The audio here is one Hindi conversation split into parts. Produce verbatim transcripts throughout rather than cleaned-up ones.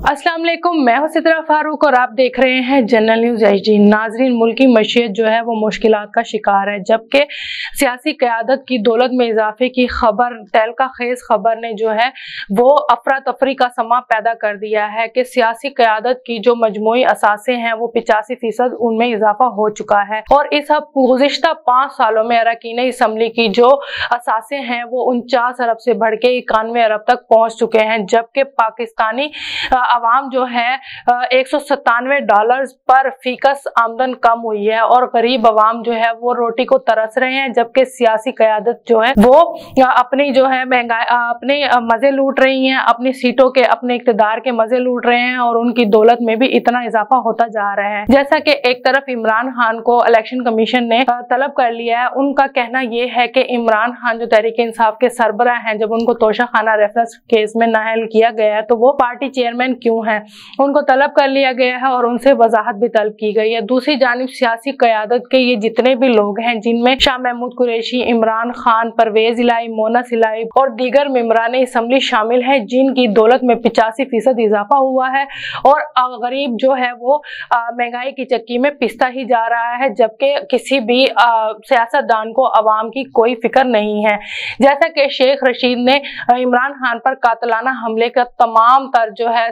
अस्सलाम वालेकुम, मैं हूं सितरा फारूक और आप देख रहे हैं जनरल न्यूज एचडी। नाजरीन, मुल्की मशीयत जो है वो मुश्किलात का शिकार है, जबकि सियासी क़यादत की दौलत में इजाफे की खबर तहलका खेज खबर ने जो है वो अफरा तफरी का समा पैदा कर दिया है कि सियासी क़यादत की जो मजमूई असासे हैं वो पिचासी फीसद उनमें इजाफा हो चुका है। और इस गुज़िश्ता पाँच सालों में अरकान असम्बली की जो असासे हैं वो उनचास अरब से बढ़ के इक्यानवे अरब तक पहुँच चुके हैं, जबकि पाकिस्तानी आवाम जो है एक सौ सत्तानवे डॉलर पर फीकस आमदन कम हुई है और गरीब आवाम जो है वो रोटी को तरस रहे हैं, जबकि सियासी क़यादत जो है वो अपनी जो है महंगाई अपने मजे लूट रही हैं, अपनी सीटों के अपने इक़्तिदार के मजे लूट रहे हैं और उनकी दौलत में भी इतना इजाफा होता जा रहा है। जैसा कि एक तरफ इमरान खान को इलेक्शन कमीशन ने तलब कर लिया है, उनका कहना यह है कि इमरान खान जो तहरीक इंसाफ के सरबराह हैं, जब उनको तोशा खाना रेफरेंस केस में नाअहल किया गया है तो वो पार्टी चेयरमैन क्यों है, उनको तलब कर लिया गया है और उनसे वजाहत भी तलब की गई है। दूसरी जानिब सियासी क़यादत के ये जितने भी लोग हैं, जिनमें शाह महमूद कुरैशी, इमरान खान, परवेज इलाही, मोना इलाही और दीगर मेंबरान असम्बली शामिल हैं, जिनकी दौलत में पिचासी फीसद इजाफा हुआ है और गरीब जो है वो महंगाई की चक्की में पिसता ही जा रहा है, जबकि किसी भी सियासतदान को अवाम की कोई फिक्र नहीं है। जैसा कि शेख रशीद ने इमरान खान पर कातलाना हमले का तमाम तर जो है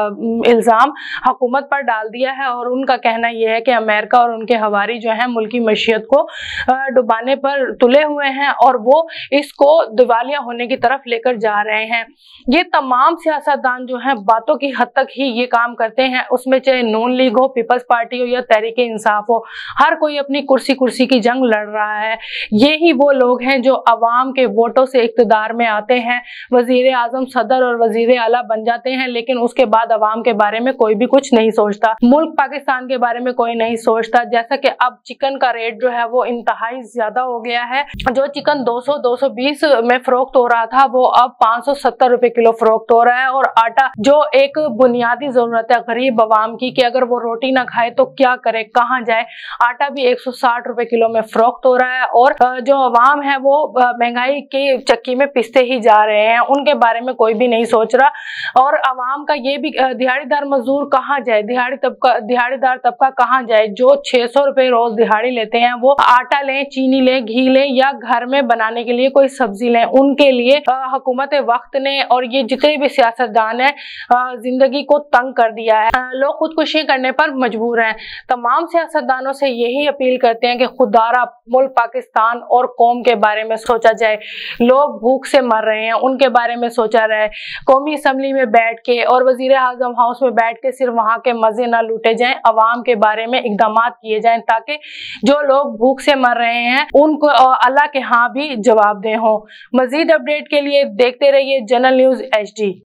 इल्जाम हुकूमत पर डाल दिया है और उनका कहना यह है कि अमेरिका और उनके हवारी जो है मुल्की मशीयत को डुबाने पर तुले हुए हैं और वो इसको दिवालिया होने की तरफ लेकर जा रहे हैं। ये तमाम सियासतदान जो हैं बातों की हद तक ही ये काम करते हैं, उसमें चाहे नून लीग हो, पीपल्स पार्टी हो या तहरीक इंसाफ हो, हर कोई अपनी कुर्सी कुर्सी की जंग लड़ रहा है। ये ही वो लोग हैं जो अवाम के वोटों से इक़्तिदार में आते हैं, वजीर आजम, सदर और वजीर आला बन जाते हैं, लेकिन उसके बाद अवाम के बारे में कोई भी कुछ नहीं सोचता। मुल्क पाकिस्तान के बारे में कोई नहीं सोचता। जैसा कि अब चिकन का रेट जो है वो इंतहाई ज्यादा हो गया है, जो चिकन दो सौ दो सौ बीस में फरोख्त हो रहा था वो अब पाँच सौ सत्तर रुपए किलो फरोख्त हो रहा है। और आटा जो एक बुनियादी जरूरत है गरीब अवाम की कि अगर वो रोटी ना खाए तो क्या करे, कहाँ जाए, आटा भी एक सौ साठ रुपए किलो में फरोख्त हो रहा है और जो अवाम है वो महंगाई की चक्की में पिसते ही जा रहे हैं, उनके बारे में कोई भी नहीं सोच रहा। और अवाम का ये भी दिहाड़ीदार मजदूर कहाँ जाए, दिहाड़ी तबका दिहाड़ीदार तबका कहाँ जाए, जो छह सौ रुपए रोज दिहाड़ी लेते हैं वो आटा लें, चीनी लें, घी लें या घर में बनाने के लिए कोई सब्जी लें, उनके लिए हुकूमत वक्त ने और ये जितने भी सियासतदान हैं जिंदगी को तंग कर दिया है। लोग खुदकुशी करने पर मजबूर हैं। तमाम सियासतदानों से यही अपील करते हैं कि खुदारा मुल्क पाकिस्तान और कौम के बारे में सोचा जाए। लोग भूख से मर रहे हैं, उनके बारे में सोचा रहे। कौमी असम्बली में बैठ के और वजीर आजम हाउस में बैठ के सिर्फ वहां के मजे ना लूटे जाएं, अवाम के बारे में इकदाम किए जाएं ताकि जो लोग भूख से मर रहे हैं उनको अल्लाह के हाँ भी जवाब दे हो। मजीद अपडेट के लिए देखते रहिए जनरल न्यूज एच डी।